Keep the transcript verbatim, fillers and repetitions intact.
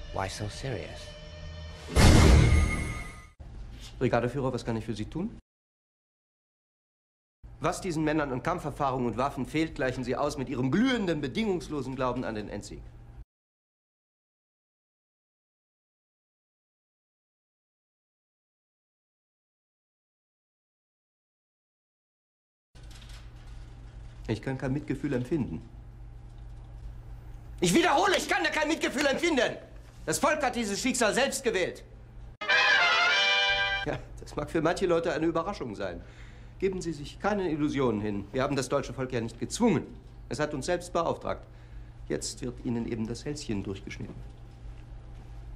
Why so serious? Brigadeführer, was kann ich für Sie tun? Was diesen Männern an Kampferfahrung und Waffen fehlt, gleichen Sie aus mit Ihrem glühenden, bedingungslosen Glauben an den Endsieg. Ich kann kein Mitgefühl empfinden. Ich wiederhole, ich kann da kein Mitgefühl empfinden. Das Volk hat dieses Schicksal selbst gewählt. Ja, das mag für manche Leute eine Überraschung sein. Geben Sie sich keinen Illusionen hin. Wir haben das deutsche Volk ja nicht gezwungen. Es hat uns selbst beauftragt. Jetzt wird Ihnen eben das Hälschen durchgeschnitten.